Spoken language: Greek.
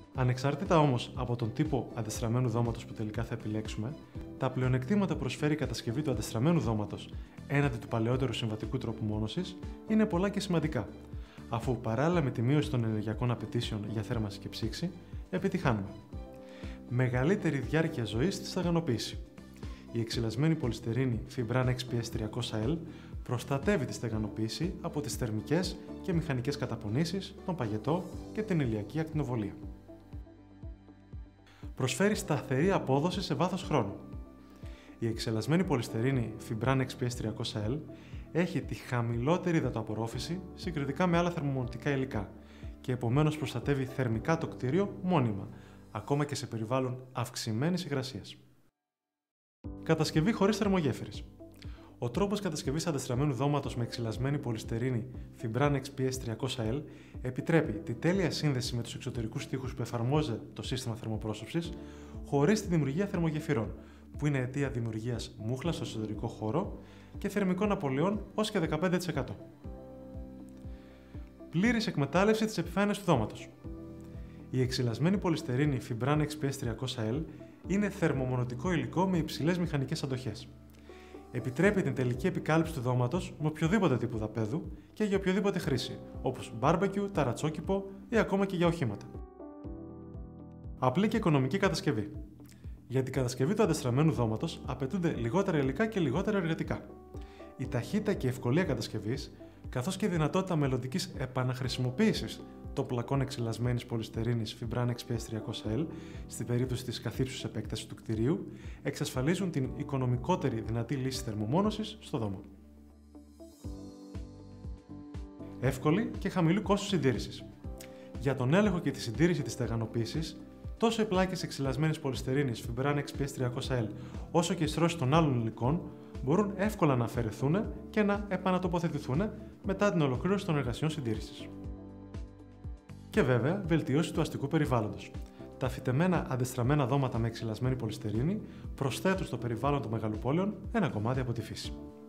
Ανεξάρτητα όμως από τον τύπο αντεστραμμένου δώματος που τελικά θα επιλέξουμε, τα πλεονεκτήματα που προσφέρει η κατασκευή του αντεστραμμένου δώματος έναντι του παλαιότερου συμβατικού τρόπου μόνωσης είναι πολλά και σημαντικά, αφού παράλληλα με τη μείωση των ενεργειακών απαιτήσεων για θέρμανση και ψήξη, επιτυχάνουμε μεγαλύτερη διάρκεια ζωής στη στεγανοποίηση. Η εξυλασμένη πολυστερίνη Fibran XPS 300L προστατεύει τη στεγανοποίηση από τις θερμικές και μηχανικές καταπονήσεις, τον παγετό και την ηλιακή ακτινοβολία. Προσφέρει σταθερή απόδοση σε βάθος χρόνου. Η εξελασμένη πολυστερίνη Fibran XPS 300L έχει τη χαμηλότερη υδατοαπορρόφηση συγκριτικά με άλλα θερμομονωτικά υλικά και επομένως προστατεύει θερμικά το κτίριο μόνιμα, ακόμα και σε περιβάλλον αυξημένης υγρασίας. Κατασκευή χωρίς θερμογέφυρες. Ο τρόπος κατασκευής αντεστραμμένου δώματος με εξυλασμένη πολυστερίνη Fibran XPS 300L επιτρέπει τη τέλεια σύνδεση με τους εξωτερικούς τοίχους που εφαρμόζεται το σύστημα θερμοπρόσωψης χωρίς τη δημιουργία θερμογεφυρών, που είναι αιτία δημιουργίας μούχλας στο εσωτερικό χώρο και θερμικών απολειών ως και 15%. Πλήρης εκμετάλλευση της επιφάνειας του δώματος. Η εξυλασμένη πολυστερίνη Fibran XPS 300L είναι θερμομονωτικό υλικό με υψηλές μηχανικές αντοχές. Επιτρέπει την τελική επικάλυψη του δώματος με οποιοδήποτε τύπο δαπέδου και για οποιοδήποτε χρήση, όπως μπάρμπεκιου, ταρατσόκηπο ή ακόμα και για οχήματα. Απλή και οικονομική κατασκευή. Για την κατασκευή του αντεστραμμένου δώματος απαιτούνται λιγότερα υλικά και λιγότερα εργατικά. Η ταχύτητα και η ευκολία κατασκευής, καθώς και η δυνατότητα μελλοντικής επαναχρησιμοποίησης των πλακών εξυλασμένης πολυστερίνης Fibran XPS 300L στην περίπτωση της καθήψους επέκτασης του κτηρίου, εξασφαλίζουν την οικονομικότερη δυνατή λύση θερμομόνωσης στο δώμα. Εύκολη και χαμηλού κόστους συντήρησης. Για τον έλεγχο και τη συντήρηση της στεγανοποίησης, τόσο οι πλάκες εξυλασμένης πολυστερίνης Fibran XPS 300L όσο και οι στρώσεις των άλλων υλικών μπορούν εύκολα να αφαιρεθούν και να επανατοποθετηθούν μετά την ολοκλήρωση των εργασιών συντήρησης. Και βέβαια, βελτίωση του αστικού περιβάλλοντος. Τα φυτεμένα αντεστραμμένα δώματα με εξυλασμένη πολυστερίνη προσθέτουν στο περιβάλλον των μεγαλοπόλεων ένα κομμάτι από τη φύση.